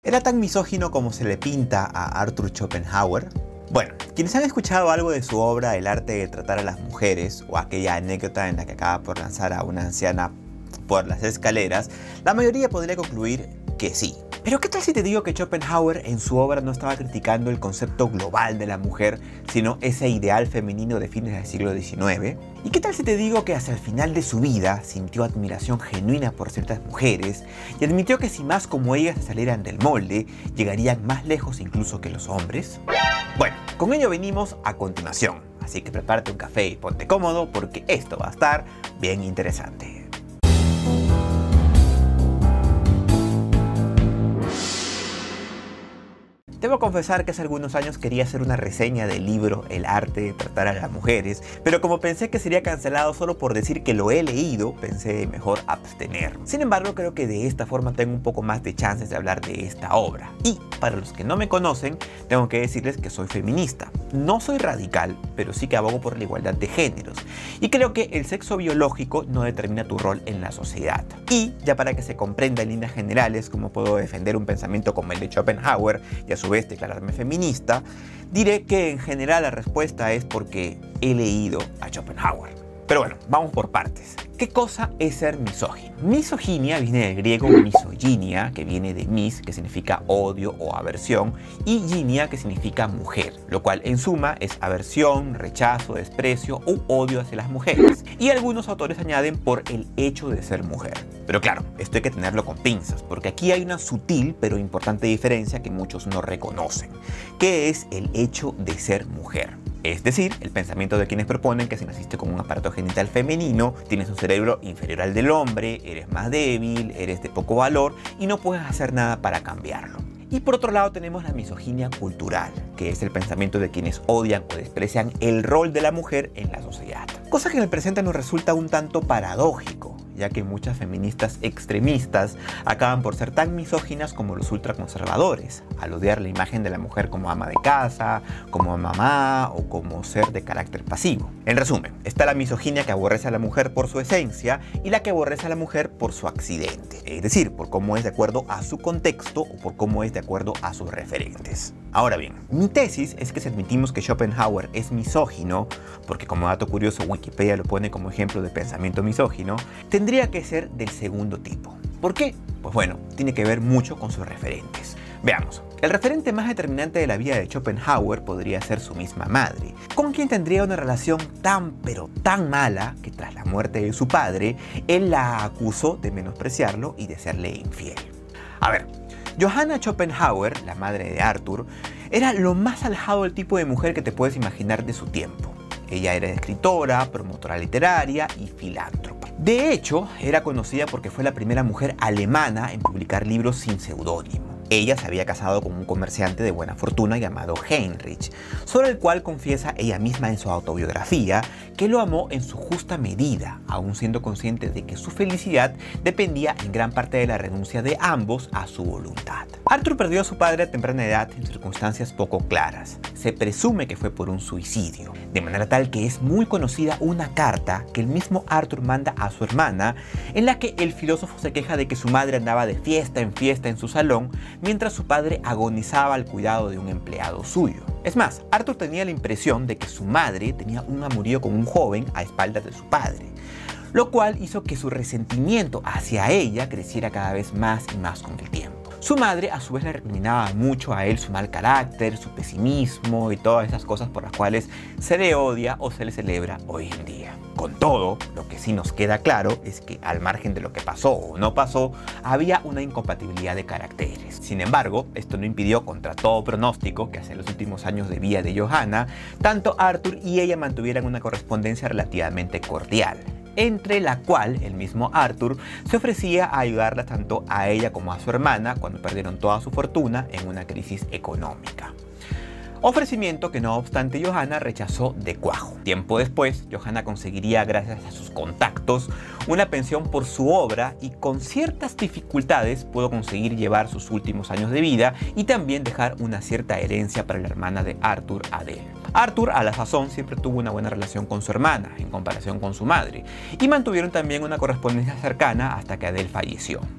¿Era tan misógino como se le pinta a Arthur Schopenhauer? Bueno, quienes han escuchado algo de su obra El arte de tratar a las mujeres, o aquella anécdota en la que acaba por lanzar a una anciana por las escaleras, la mayoría podría concluir que sí. Pero ¿qué tal si te digo que Schopenhauer en su obra no estaba criticando el concepto global de la mujer, sino ese ideal femenino de fines del siglo XIX? ¿Y qué tal si te digo que hacia el final de su vida sintió admiración genuina por ciertas mujeres y admitió que si más como ellas salieran del molde, llegarían más lejos incluso que los hombres? Bueno, con ello venimos a continuación, así que prepárate un café y ponte cómodo porque esto va a estar bien interesante. Debo confesar que hace algunos años quería hacer una reseña del libro El arte de tratar a las mujeres, pero como pensé que sería cancelado solo por decir que lo he leído, pensé mejor abstener. Sin embargo, creo que de esta forma tengo un poco más de chances de hablar de esta obra. Y para los que no me conocen, tengo que decirles que soy feminista. No soy radical, pero sí que abogo por la igualdad de géneros. Y creo que el sexo biológico no determina tu rol en la sociedad. Y ya para que se comprenda en líneas generales cómo puedo defender un pensamiento como el de Schopenhauer y a su vez declararme feminista, diré que en general la respuesta es porque he leído a Schopenhauer. Pero bueno, vamos por partes. ¿Qué cosa es ser misógino? Misoginia viene del griego misoginia, que viene de mis, que significa odio o aversión, y ginia, que significa mujer, lo cual en suma es aversión, rechazo, desprecio u odio hacia las mujeres. Y algunos autores añaden por el hecho de ser mujer. Pero claro, esto hay que tenerlo con pinzas, porque aquí hay una sutil pero importante diferencia que muchos no reconocen, que es el hecho de ser mujer. Es decir, el pensamiento de quienes proponen que si naciste con un aparato genital femenino, tienes un cerebro inferior al del hombre, eres más débil, eres de poco valor y no puedes hacer nada para cambiarlo. Y por otro lado tenemos la misoginia cultural, que es el pensamiento de quienes odian o desprecian el rol de la mujer en la sociedad. Cosa que en el presente nos resulta un tanto paradójico, ya que muchas feministas extremistas acaban por ser tan misóginas como los ultraconservadores, al odiar la imagen de la mujer como ama de casa, como mamá o como ser de carácter pasivo. En resumen, está la misoginia que aborrece a la mujer por su esencia y la que aborrece a la mujer por su accidente, es decir, por cómo es de acuerdo a su contexto o por cómo es de acuerdo a sus referentes. Ahora bien, mi tesis es que si admitimos que Schopenhauer es misógino, porque como dato curioso Wikipedia lo pone como ejemplo de pensamiento misógino, tendría que ser del segundo tipo. ¿Por qué? Pues bueno, tiene que ver mucho con sus referentes. Veamos, el referente más determinante de la vida de Schopenhauer podría ser su misma madre, con quien tendría una relación tan pero tan mala que tras la muerte de su padre, él la acusó de menospreciarlo y de serle infiel. A ver, Johanna Schopenhauer, la madre de Arthur, era lo más alejado del tipo de mujer que te puedes imaginar de su tiempo. Ella era escritora, promotora literaria y filántropa. De hecho, era conocida porque fue la primera mujer alemana en publicar libros sin seudónimo. Ella se había casado con un comerciante de buena fortuna llamado Heinrich, sobre el cual confiesa ella misma en su autobiografía que lo amó en su justa medida, aún siendo consciente de que su felicidad dependía en gran parte de la renuncia de ambos a su voluntad. Arthur perdió a su padre a temprana edad en circunstancias poco claras. Se presume que fue por un suicidio, de manera tal que es muy conocida una carta que el mismo Arthur manda a su hermana, en la que el filósofo se queja de que su madre andaba de fiesta en su salón, mientras su padre agonizaba al cuidado de un empleado suyo. Es más, Arthur tenía la impresión de que su madre tenía un amorío con un joven a espaldas de su padre, lo cual hizo que su resentimiento hacia ella creciera cada vez más y más con el tiempo. Su madre a su vez le recriminaba mucho a él su mal carácter, su pesimismo y todas esas cosas por las cuales se le odia o se le celebra hoy en día. Con todo, lo que sí nos queda claro es que al margen de lo que pasó o no pasó, había una incompatibilidad de caracteres. Sin embargo, esto no impidió contra todo pronóstico que hacia los últimos años de vida de Johanna, tanto Arthur y ella mantuvieran una correspondencia relativamente cordial, entre la cual el mismo Arthur se ofrecía a ayudarla tanto a ella como a su hermana cuando perdieron toda su fortuna en una crisis económica. Ofrecimiento que no obstante Johanna rechazó de cuajo. Tiempo después, Johanna conseguiría, gracias a sus contactos, una pensión por su obra y con ciertas dificultades pudo conseguir llevar sus últimos años de vida y también dejar una cierta herencia para la hermana de Arthur, Adele. Arthur, a la sazón, siempre tuvo una buena relación con su hermana, en comparación con su madre, y mantuvieron también una correspondencia cercana hasta que Adele falleció.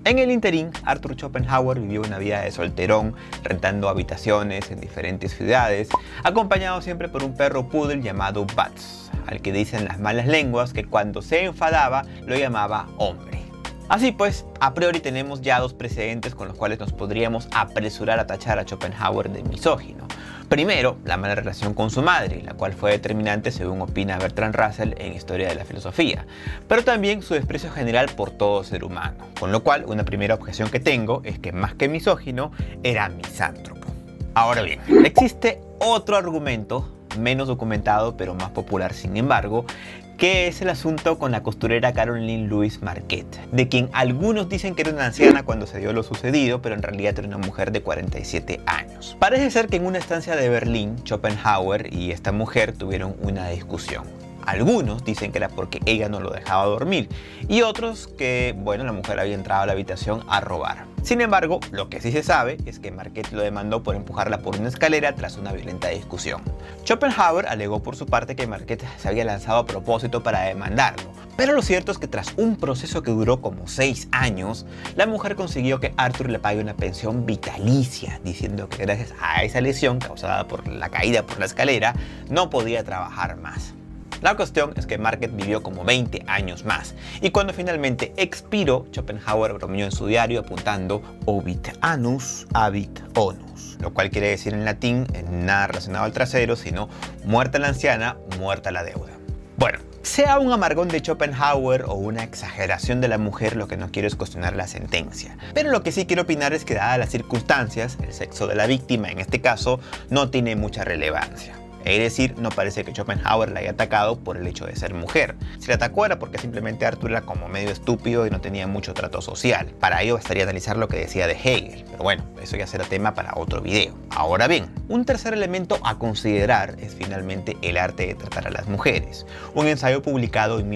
En el interín, Arthur Schopenhauer vivió una vida de solterón, rentando habitaciones en diferentes ciudades, acompañado siempre por un perro poodle llamado Butts, al que dicen las malas lenguas que cuando se enfadaba lo llamaba hombre. Así pues, a priori tenemos ya dos precedentes con los cuales nos podríamos apresurar a tachar a Schopenhauer de misógino. Primero, la mala relación con su madre, la cual fue determinante según opina Bertrand Russell en Historia de la Filosofía, pero también su desprecio general por todo ser humano, con lo cual una primera objeción que tengo es que más que misógino, era misántropo. Ahora bien, existe otro argumento, menos documentado pero más popular sin embargo, que es el asunto con la costurera Caroline Louise Marquette, de quien algunos dicen que era una anciana cuando se dio lo sucedido, pero en realidad era una mujer de 47 años. Parece ser que en una estancia de Berlín, Schopenhauer y esta mujer tuvieron una discusión. Algunos dicen que era porque ella no lo dejaba dormir y otros que, bueno, la mujer había entrado a la habitación a robar. Sin embargo, lo que sí se sabe es que Marquette lo demandó por empujarla por una escalera tras una violenta discusión. Schopenhauer alegó por su parte que Marquette se había lanzado a propósito para demandarlo, pero lo cierto es que tras un proceso que duró como 6 años, la mujer consiguió que Arthur le pague una pensión vitalicia, diciendo que gracias a esa lesión causada por la caída por la escalera, no podía trabajar más. La cuestión es que Marquette vivió como 20 años más, y cuando finalmente expiró, Schopenhauer bromeó en su diario apuntando "Obit anus, habit onus", lo cual quiere decir en latín nada relacionado al trasero, sino muerta la anciana, muerta la deuda. Bueno, sea un amargón de Schopenhauer o una exageración de la mujer, lo que no quiero es cuestionar la sentencia. Pero lo que sí quiero opinar es que dadas las circunstancias, el sexo de la víctima en este caso no tiene mucha relevancia. Es decir, no parece que Schopenhauer la haya atacado por el hecho de ser mujer. Si la atacó era porque simplemente Arthur era como medio estúpido y no tenía mucho trato social. Para ello bastaría analizar lo que decía de Hegel. Pero bueno, eso ya será tema para otro video. Ahora bien, un tercer elemento a considerar es finalmente el arte de tratar a las mujeres. Un ensayo publicado en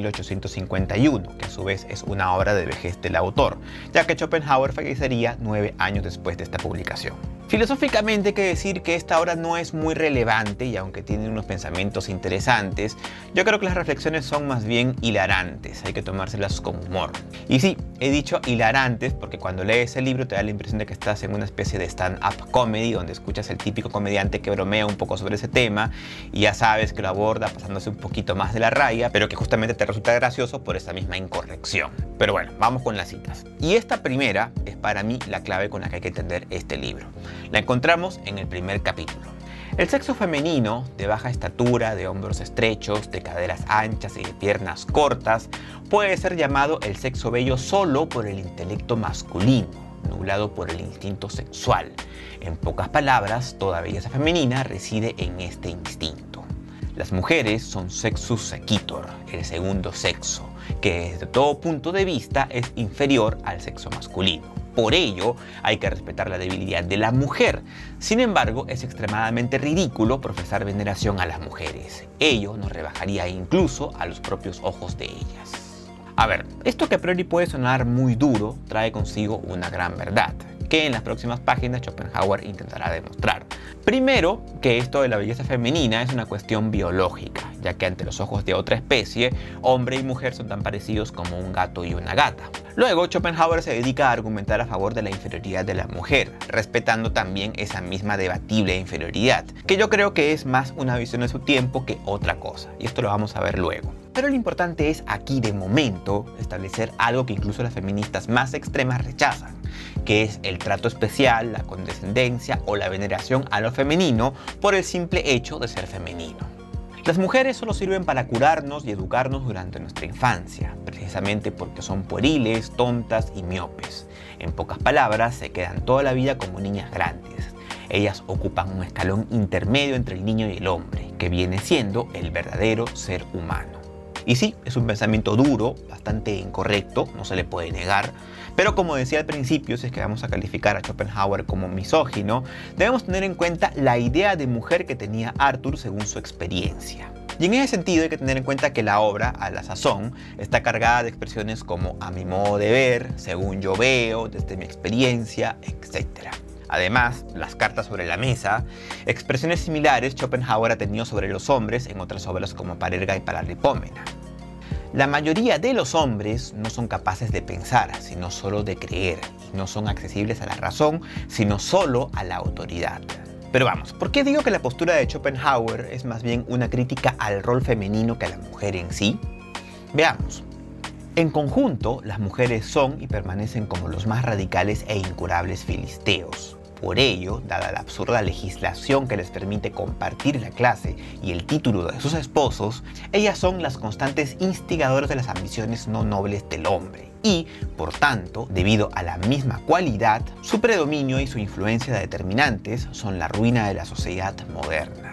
1851, que a su vez es una obra de vejez del autor, ya que Schopenhauer fallecería 9 años después de esta publicación. Filosóficamente hay que decir que esta obra no es muy relevante y aunque tiene unos pensamientos interesantes, yo creo que las reflexiones son más bien hilarantes, hay que tomárselas con humor. Y sí, he dicho hilarantes porque cuando lees el libro te da la impresión de que estás en una especie de stand-up comedy donde escuchas el típico comediante que bromea un poco sobre ese tema y ya sabes que lo aborda pasándose un poquito más de la raya, pero que justamente te resulta gracioso por esta misma incorrección. Pero bueno, vamos con las citas. Y esta primera es para mí la clave con la que hay que entender este libro. La encontramos en el primer capítulo. El sexo femenino, de baja estatura, de hombros estrechos, de caderas anchas y de piernas cortas, puede ser llamado el sexo bello solo por el intelecto masculino, nublado por el instinto sexual. En pocas palabras, toda belleza femenina reside en este instinto. Las mujeres son sexus sequitur, el segundo sexo, que desde todo punto de vista es inferior al sexo masculino. Por ello, hay que respetar la debilidad de la mujer. Sin embargo, es extremadamente ridículo profesar veneración a las mujeres. Ello nos rebajaría incluso a los propios ojos de ellas. A ver, esto que a priori puede sonar muy duro, trae consigo una gran verdad, que en las próximas páginas Schopenhauer intentará demostrar. Primero, que esto de la belleza femenina es una cuestión biológica, ya que ante los ojos de otra especie, hombre y mujer son tan parecidos como un gato y una gata. Luego, Schopenhauer se dedica a argumentar a favor de la inferioridad de la mujer, respetando también esa misma debatible inferioridad, que yo creo que es más una visión de su tiempo que otra cosa, y esto lo vamos a ver luego. Pero lo importante es aquí de momento establecer algo que incluso las feministas más extremas rechazan, que es el trato especial, la condescendencia o la veneración a lo femenino por el simple hecho de ser femenino. Las mujeres solo sirven para curarnos y educarnos durante nuestra infancia, precisamente porque son pueriles, tontas y miopes. En pocas palabras, se quedan toda la vida como niñas grandes. Ellas ocupan un escalón intermedio entre el niño y el hombre, que viene siendo el verdadero ser humano. Y sí, es un pensamiento duro, bastante incorrecto, no se le puede negar, pero como decía al principio, si es que vamos a calificar a Schopenhauer como misógino, debemos tener en cuenta la idea de mujer que tenía Arthur según su experiencia. Y en ese sentido hay que tener en cuenta que la obra, a la sazón, está cargada de expresiones como a mi modo de ver, según yo veo, desde mi experiencia, etc. Además, las cartas sobre la mesa, expresiones similares Schopenhauer ha tenido sobre los hombres en otras obras como Parerga y Paralipómena. La mayoría de los hombres no son capaces de pensar, sino solo de creer. No son accesibles a la razón, sino solo a la autoridad. Pero vamos, ¿por qué digo que la postura de Schopenhauer es más bien una crítica al rol femenino que a la mujer en sí? Veamos. En conjunto, las mujeres son y permanecen como los más radicales e incurables filisteos. Por ello, dada la absurda legislación que les permite compartir la clase y el título de sus esposos, ellas son las constantes instigadoras de las ambiciones no nobles del hombre. Y, por tanto, debido a la misma cualidad, su predominio y su influencia determinantes son la ruina de la sociedad moderna.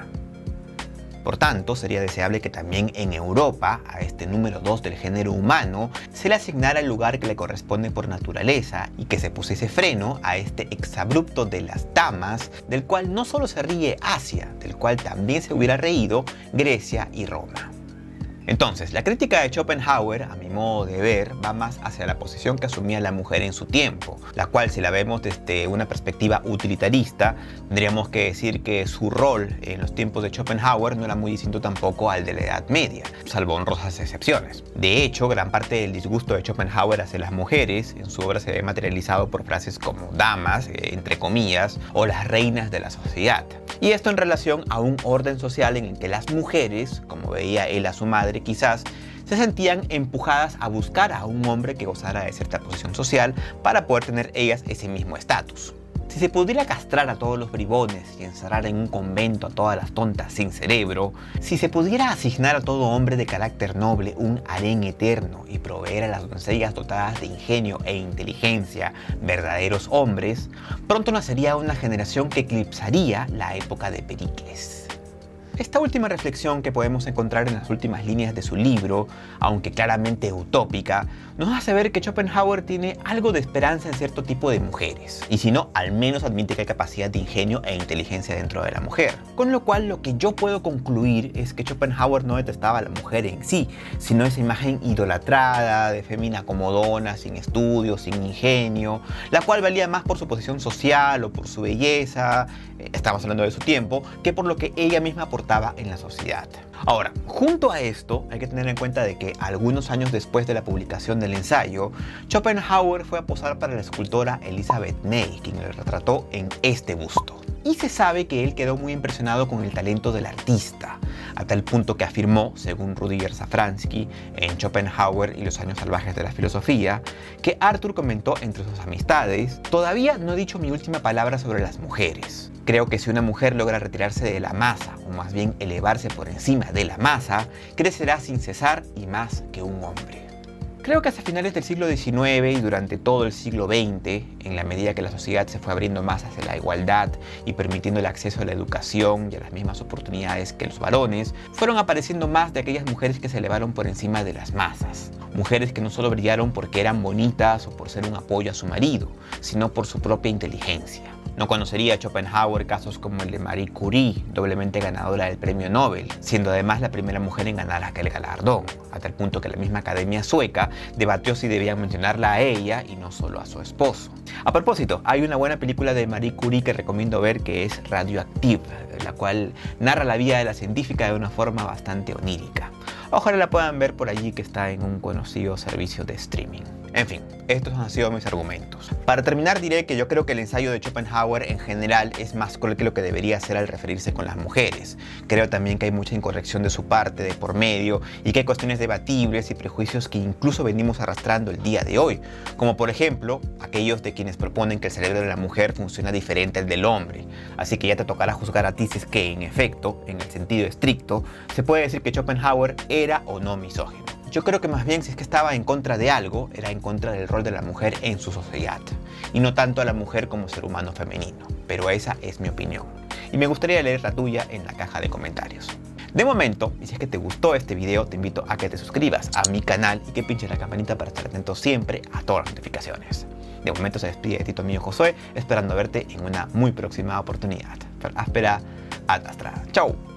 Por tanto, sería deseable que también en Europa, a este número 2 del género humano, se le asignara el lugar que le corresponde por naturaleza y que se pusiese freno a este exabrupto de las damas, del cual no solo se ríe Asia, del cual también se hubiera reído Grecia y Roma. Entonces, la crítica de Schopenhauer, a mi modo de ver, va más hacia la posición que asumía la mujer en su tiempo, la cual, si la vemos desde una perspectiva utilitarista, tendríamos que decir que su rol en los tiempos de Schopenhauer no era muy distinto tampoco al de la Edad Media, salvo honrosas excepciones. De hecho, gran parte del disgusto de Schopenhauer hacia las mujeres en su obra se ve materializado por frases como damas, entre comillas, o las reinas de la sociedad. Y esto en relación a un orden social en el que las mujeres, como veía él a su madre quizás, se sentían empujadas a buscar a un hombre que gozara de cierta posición social para poder tener ellas ese mismo estatus. Si se pudiera castrar a todos los bribones y encerrar en un convento a todas las tontas sin cerebro, si se pudiera asignar a todo hombre de carácter noble un harén eterno y proveer a las doncellas dotadas de ingenio e inteligencia verdaderos hombres, pronto nacería una generación que eclipsaría la época de Pericles. Esta última reflexión que podemos encontrar en las últimas líneas de su libro, aunque claramente utópica, nos hace ver que Schopenhauer tiene algo de esperanza en cierto tipo de mujeres, y si no, al menos admite que hay capacidad de ingenio e inteligencia dentro de la mujer. Con lo cual, lo que yo puedo concluir es que Schopenhauer no detestaba a la mujer en sí, sino esa imagen idolatrada de fémina comodona, sin estudios, sin ingenio, la cual valía más por su posición social o por su belleza, estamos hablando de su tiempo, que por lo que ella misma aportaba en la sociedad. Ahora, junto a esto, hay que tener en cuenta de que algunos años después de la publicación del ensayo, Schopenhauer fue a posar para la escultora Elizabeth May, quien le retrató en este busto. Y se sabe que él quedó muy impresionado con el talento del artista, a tal punto que afirmó, según Rudyard Safransky, en Schopenhauer y los años salvajes de la filosofía, que Arthur comentó entre sus amistades: "Todavía no he dicho mi última palabra sobre las mujeres. Creo que si una mujer logra retirarse de la masa, o más bien elevarse por encima de la masa, crecerá sin cesar y más que un hombre". Creo que hacia finales del siglo XIX y durante todo el siglo XX, en la medida que la sociedad se fue abriendo más hacia la igualdad y permitiendo el acceso a la educación y a las mismas oportunidades que los varones, fueron apareciendo más de aquellas mujeres que se elevaron por encima de las masas. Mujeres que no solo brillaron porque eran bonitas o por ser un apoyo a su marido, sino por su propia inteligencia. No conocería a Schopenhauer casos como el de Marie Curie, doblemente ganadora del premio Nobel, siendo además la primera mujer en ganar aquel galardón, a tal punto que la misma Academia Sueca debatió si debían mencionarla a ella y no solo a su esposo. A propósito, hay una buena película de Marie Curie que recomiendo ver, que es Radioactive, la cual narra la vida de la científica de una forma bastante onírica. Ojalá la puedan ver por allí, que está en un conocido servicio de streaming. En fin, estos han sido mis argumentos. Para terminar, diré que yo creo que el ensayo de Schopenhauer en general es más cruel que lo que debería ser al referirse con las mujeres. Creo también que hay mucha incorrección de su parte de por medio y que hay cuestiones debatibles y prejuicios que incluso venimos arrastrando el día de hoy, como por ejemplo aquellos de quienes proponen que el cerebro de la mujer funciona diferente al del hombre. Así que ya te tocará juzgar a ti si es que, en efecto, en el sentido estricto, se puede decir que Schopenhauer era o no misógino. Yo creo que más bien, si es que estaba en contra de algo, era en contra del rol de la mujer en su sociedad, y no tanto a la mujer como ser humano femenino. Pero esa es mi opinión, y me gustaría leer la tuya en la caja de comentarios. De momento, y si es que te gustó este video, te invito a que te suscribas a mi canal y que pinches la campanita para estar atento siempre a todas las notificaciones. De momento se despide de ti tu amigo Josué, esperando verte en una muy próxima oportunidad. Áspera, ad astra. ¡Chau!